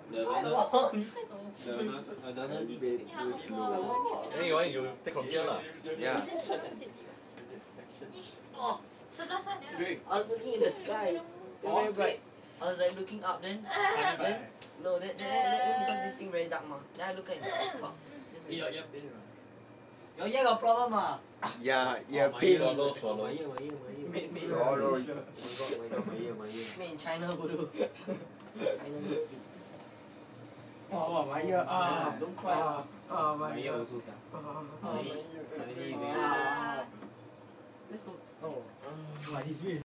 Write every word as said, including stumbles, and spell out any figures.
The another, the another debate too slow. Then you want you take from here lah. Yeah. Oh, sebelah sana. I was looking in the sky. Very bright. I was like looking up then. then no, then, then, then, then because this thing very dark ma. Then I look at the clouds. Yeah, yeah, Your ear got problem ah. Yeah, yeah, Oh, pain. swallow, swallow. My ear, my ear, my ear. Made me Swallow. Oh my god, my god, my ear, my ear. Made in China, bodoh. China. Oh, my ear. Ah, Don't cry. Ah, ah, My my ear ear. also. Ah, Suddenly, suddenly very. Ah. Let's go. oh, ah, this way.